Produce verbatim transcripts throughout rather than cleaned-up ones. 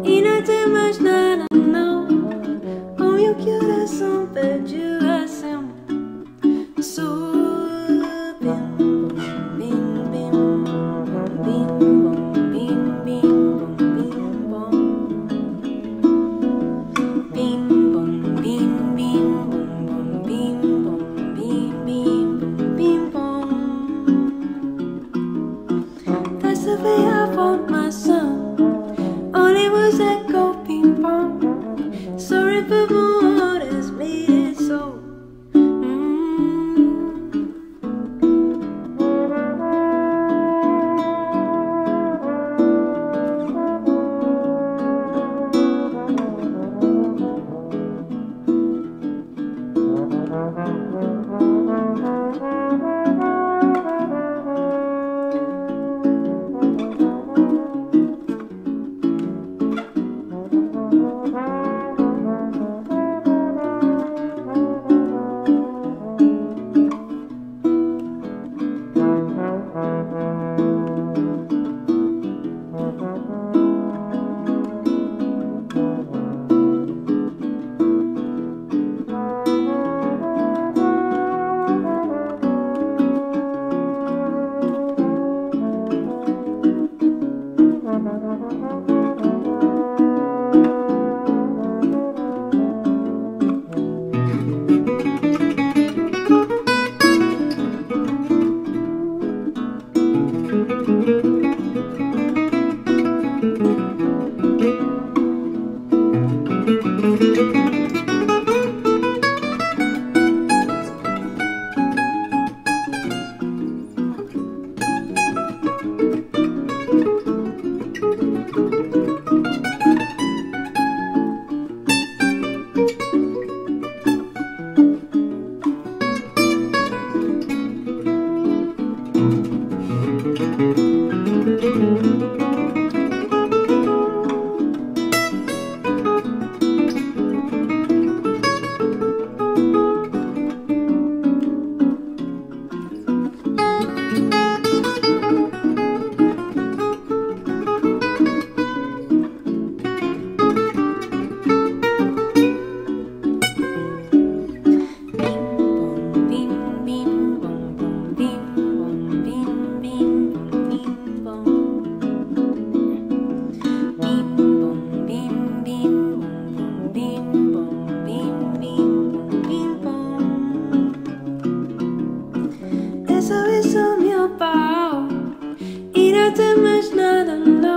e não tem mais nada, não. O meu coração pediu assim. Sou bim bom, bim bim bim bom, bim bim bom, bim bom, bim bim bom, bim bom, bim bim bom, bim bom. Dessa vez a formação, only was echo bim bom. Sorry for what has made it so.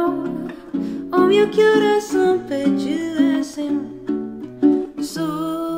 O meu coração pediu assim. Sou